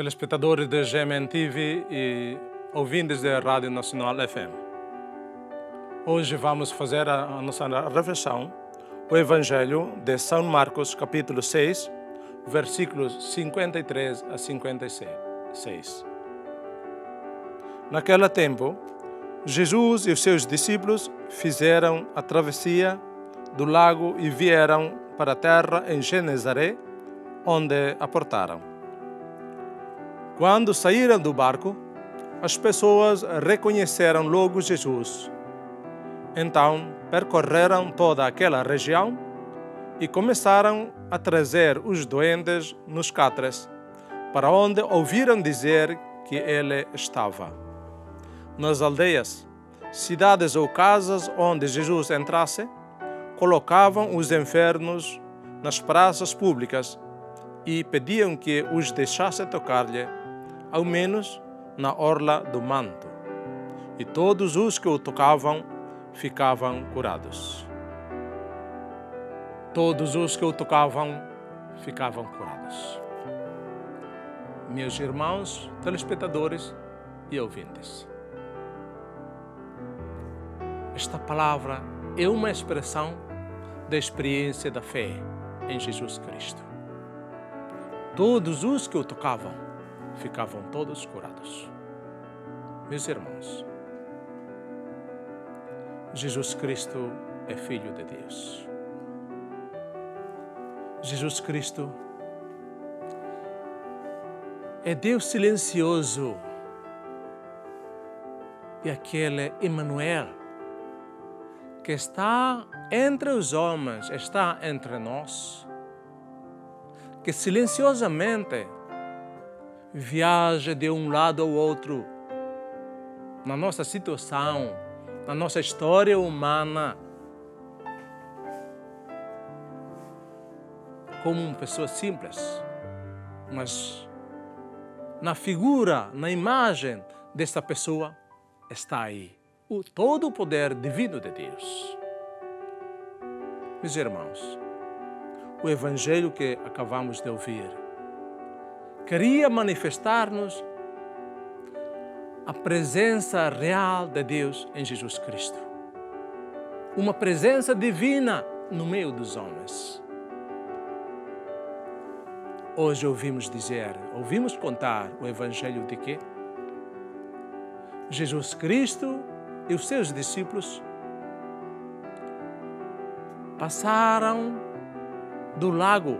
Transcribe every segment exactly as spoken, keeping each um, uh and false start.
telespectadores da G M N T V e ouvintes da Rádio Nacional F M. Hoje vamos fazer a, a nossa reflexão, o Evangelho de São Marcos, capítulo seis, versículos cinquenta e três a cinquenta e seis. Naquele tempo, Jesus e os seus discípulos fizeram a travessia do lago e vieram para a terra em Genezaré, onde aportaram. Quando saíram do barco, as pessoas reconheceram logo Jesus. Então, percorreram toda aquela região e começaram a trazer os doentes nos catres, para onde ouviram dizer que ele estava. Nas aldeias, cidades ou casas onde Jesus entrasse, colocavam os enfermos nas praças públicas e pediam que os deixasse tocar-lhe, ao menos na orla do manto. E todos os que o tocavam ficavam curados. Todos os que o tocavam ficavam curados. Meus irmãos, telespectadores e ouvintes, esta palavra é uma expressão da experiência da fé em Jesus Cristo. Todos os que o tocavam ficavam todos curados. Meus irmãos, Jesus Cristo é Filho de Deus. Jesus Cristo é Deus silencioso e aquele Emmanuel que está entre os homens, está entre nós, que silenciosamente viaja de um lado ao outro na nossa situação, na nossa história humana, como uma pessoa simples, mas na figura, na imagem desta pessoa está aí o todo o poder divino de Deus. Meus irmãos, o Evangelho que acabamos de ouvir queria manifestar-nos a presença real de Deus em Jesus Cristo. Uma presença divina no meio dos homens. Hoje ouvimos dizer, ouvimos contar o Evangelho de que Jesus Cristo e os seus discípulos passaram do lago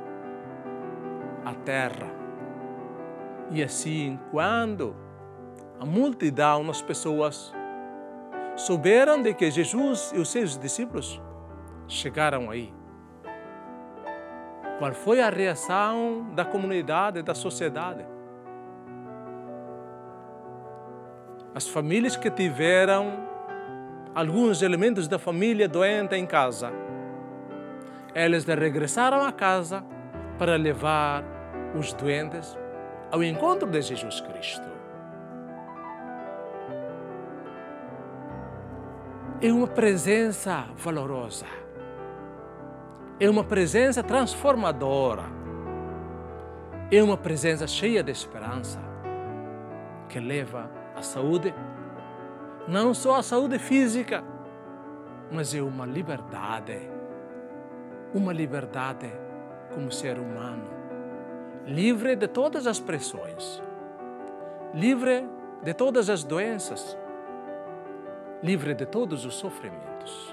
à terra. E assim, quando a multidão, as pessoas, souberam de que Jesus e os seus discípulos chegaram aí, qual foi a reação da comunidade, da sociedade? As famílias que tiveram alguns elementos da família doente em casa, eles regressaram a casa para levar os doentes ao encontro de Jesus Cristo. É uma presença valorosa, é uma presença transformadora, é uma presença cheia de esperança que leva à saúde, não só a saúde física, mas é uma liberdade, uma liberdade como ser humano, livre de todas as pressões, livre de todas as doenças, livre de todos os sofrimentos.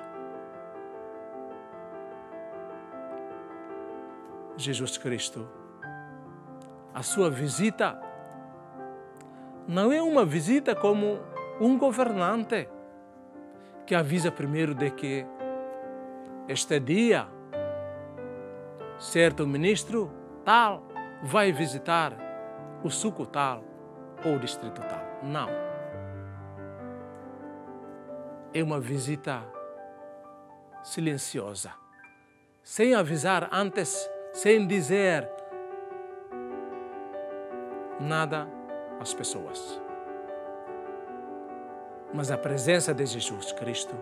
Jesus Cristo, a sua visita não é uma visita como um governante que avisa primeiro de que este dia certo ministro tal vai visitar o suco tal ou o distrito tal. Não. É uma visita silenciosa, sem avisar antes, sem dizer nada às pessoas. Mas a presença de Jesus Cristo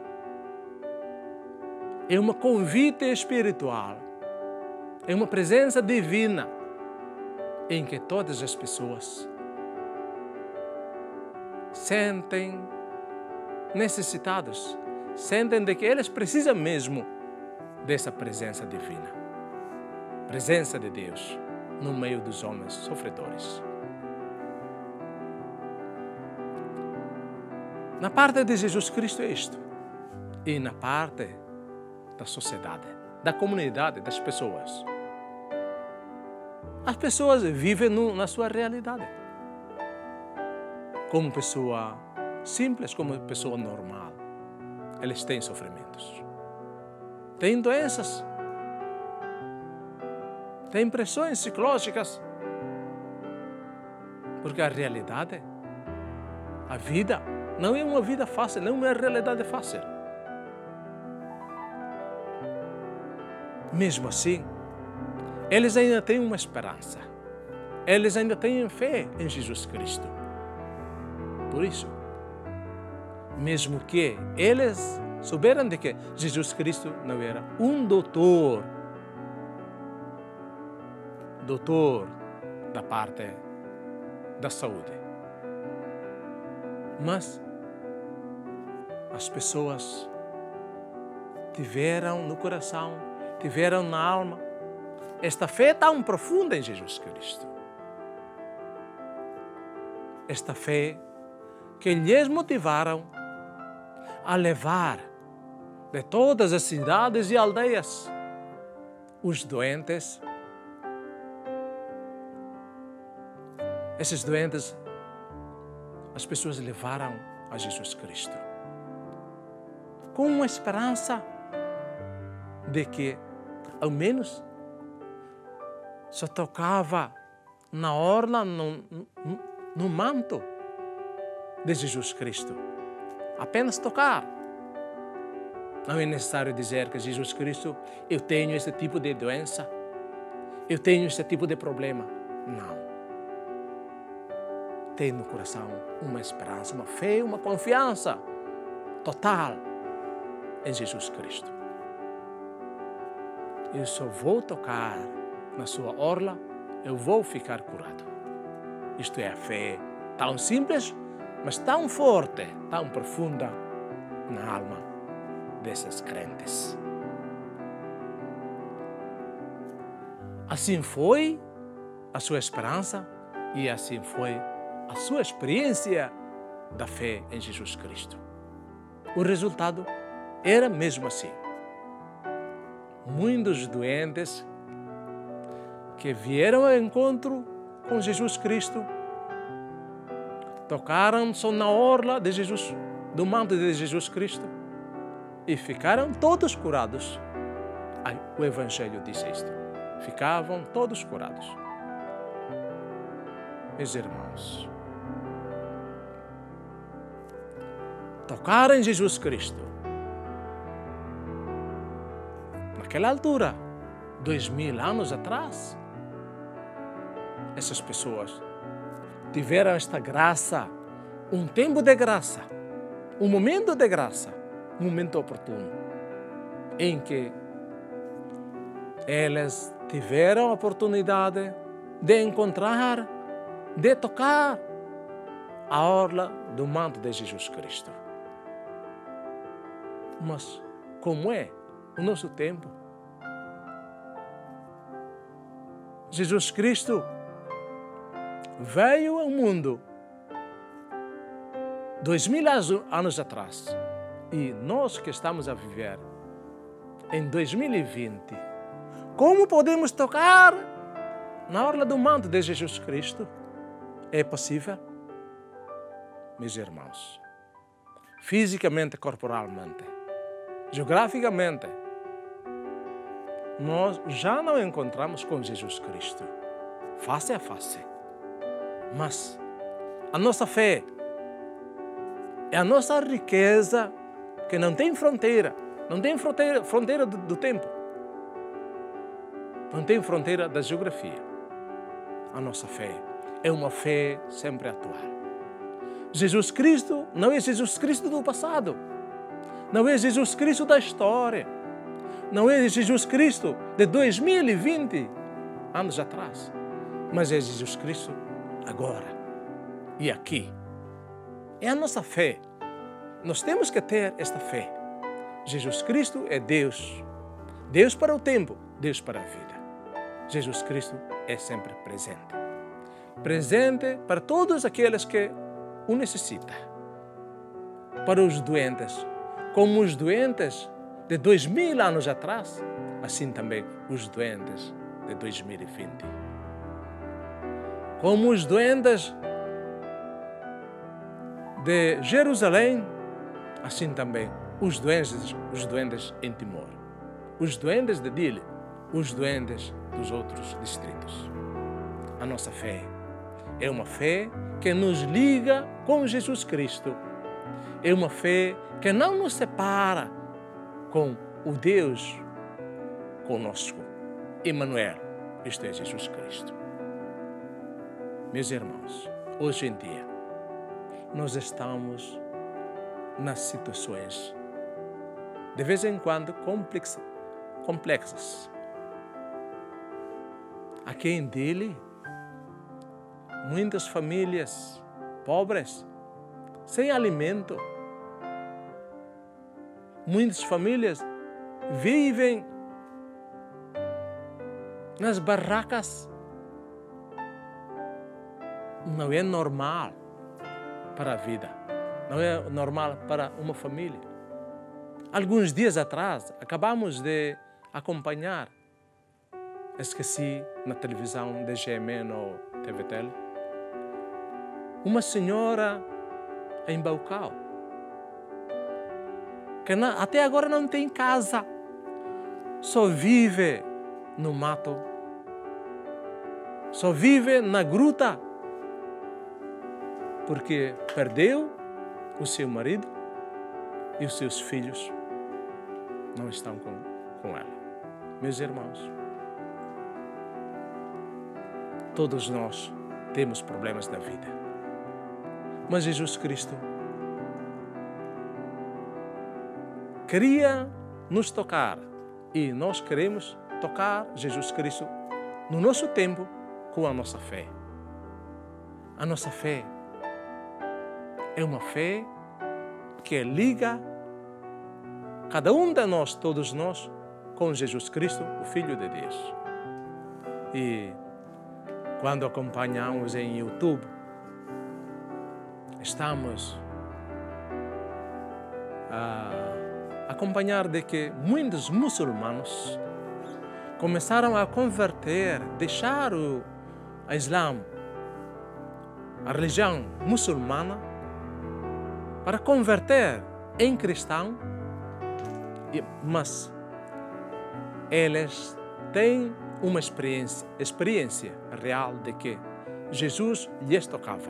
é um convite espiritual, é uma presença divina, em que todas as pessoas sentem necessitados, sentem de que eles precisam mesmo dessa presença divina, presença de Deus no meio dos homens sofredores. Na parte de Jesus Cristo é isto, e na parte da sociedade, da comunidade, das pessoas. As pessoas vivem no, na sua realidade, como pessoa simples, como pessoa normal. Eles têm sofrimentos, têm doenças, têm pressões psicológicas, porque a realidade, a vida, não é uma vida fácil, não é uma realidade fácil. Mesmo assim, eles ainda têm uma esperança. Eles ainda têm fé em Jesus Cristo. Por isso, mesmo que eles souberam de que Jesus Cristo não era um doutor, doutor da parte da saúde, mas as pessoas tiveram no coração, tiveram na alma esta fé tão profunda em Jesus Cristo. Esta fé que lhes motivaram a levar de todas as cidades e aldeias os doentes. Esses doentes, as pessoas levaram a Jesus Cristo com uma esperança de que, ao menos, só tocava na orla, no, no, no manto de Jesus Cristo. Apenas tocar. Não é necessário dizer que Jesus Cristo, eu tenho esse tipo de doença, eu tenho esse tipo de problema. Não. Tem no coração uma esperança, uma fé, uma confiança total em Jesus Cristo. Eu só vou tocar na sua orla, eu vou ficar curado. Isto é a fé tão simples, mas tão forte, tão profunda na alma desses crentes. Assim foi a sua esperança e assim foi a sua experiência da fé em Jesus Cristo. O resultado era mesmo assim. Muitos doentes que vieram ao encontro com Jesus Cristo tocaram só na orla de Jesus, do manto de Jesus Cristo e ficaram todos curados. Ai, o Evangelho diz isto. Ficavam todos curados. Meus irmãos, tocar em Jesus Cristo naquela altura, dois mil anos atrás, essas pessoas tiveram esta graça, um tempo de graça, um momento de graça, um momento oportuno, em que eles tiveram a oportunidade de encontrar, de tocar a orla do manto de Jesus Cristo. Mas como é o nosso tempo? Jesus Cristo veio ao mundo dois mil anos atrás e nós que estamos a viver em dois mil e vinte, como podemos tocar na orla do manto de Jesus Cristo? É possível? Meus irmãos, fisicamente, corporalmente, geograficamente, nós já não encontramos com Jesus Cristo face a face. Mas a nossa fé é a nossa riqueza que não tem fronteira, não tem fronteira, fronteira do, do tempo, não tem fronteira da geografia. A nossa fé é uma fé sempre atual. Jesus Cristo não é Jesus Cristo do passado, não é Jesus Cristo da história, não é Jesus Cristo de dois mil e vinte anos atrás. mas é Jesus Cristo agora e aqui. É a nossa fé. Nós temos que ter esta fé. Jesus Cristo é Deus. Deus para o tempo, Deus para a vida. Jesus Cristo é sempre presente. Presente para todos aqueles que o necessitam. Para os doentes, como os doentes de dois mil anos atrás, assim também os doentes de dois mil e vinte. Como os doentes de Jerusalém, assim também os doentes, os doentes em Timor, os doentes de Dile, os doentes dos outros distritos. A nossa fé é uma fé que nos liga com Jesus Cristo. É uma fé que não nos separa com o Deus conosco, Emmanuel, isto é Jesus Cristo. Meus irmãos, hoje em dia, nós estamos nas situações, de vez em quando, complexas. Aqui em Dili, muitas famílias pobres, sem alimento. Muitas famílias vivem nas barracas. Não é normal para a vida. Não é normal para uma família. Alguns dias atrás, acabamos de acompanhar, esqueci, na televisão da G M N ou T V Tele, uma senhora em Baucau, que não, até agora não tem casa, só vive no mato, só vive na gruta, porque perdeu o seu marido e os seus filhos não estão com, com ela. Meus irmãos, todos nós temos problemas da vida, mas Jesus Cristo queria nos tocar e nós queremos tocar Jesus Cristo no nosso tempo com a nossa fé. A nossa fé é uma fé que liga cada um de nós, todos nós, com Jesus Cristo, o Filho de Deus. E quando acompanhamos em YouTube, estamos a acompanhar de que muitos muçulmanos começaram a converter, deixar o Islã, a religião muçulmana, para converter em cristão, mas eles têm uma experiência, experiência real de que Jesus lhes tocava.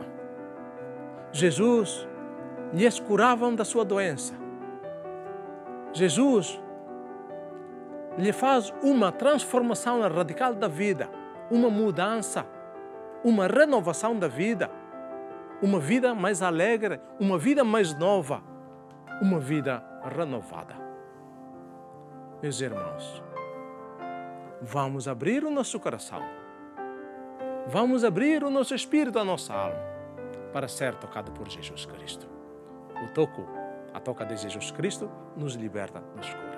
Jesus lhes curava da sua doença. Jesus lhe faz uma transformação radical da vida, uma mudança, uma renovação da vida, uma vida mais alegre, uma vida mais nova, uma vida renovada. Meus irmãos, vamos abrir o nosso coração, vamos abrir o nosso espírito, a nossa alma, para ser tocado por Jesus Cristo. O toco, a toca de Jesus Cristo nos liberta, nos cura.